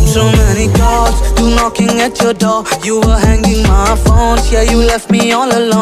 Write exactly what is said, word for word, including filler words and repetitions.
So many calls, you knocking at your door. You were hanging my phone, yeah, you left me all alone.